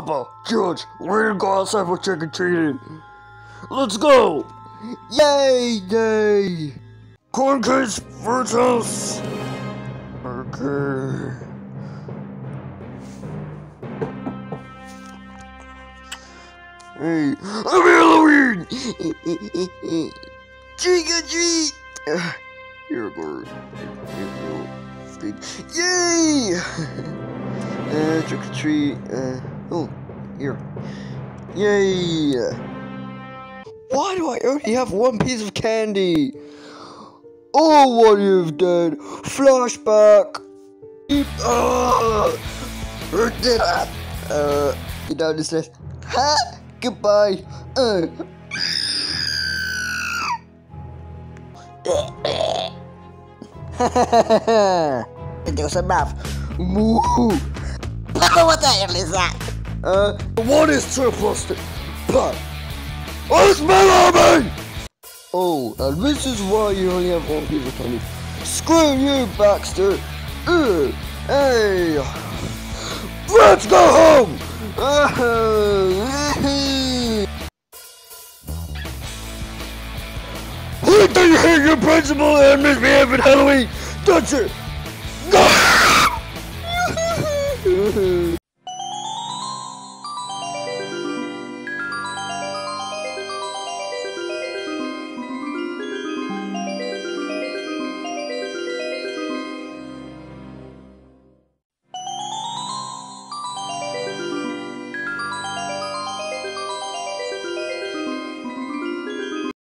Papa, George, we're gonna go outside for trick-or-treating. Let's go! Yay! Yay! Corn cakes, fruit house! Okay. Hey, happy Halloween! Trick or treat! Here it goes. Yay! Trick or treat. Oh, here. Yay! Why do I only have one piece of candy? Oh, what you've done! Flashback! You know this is. Ha! Goodbye. Do some math. Moo! What the hell is that? What is surplus? But what's my army? Oh, and this is why you only have one piece of candy. Screw you, Baxter! Hey! Let's go home! Who do you hate your principal and misbehave at Halloween? Don't you?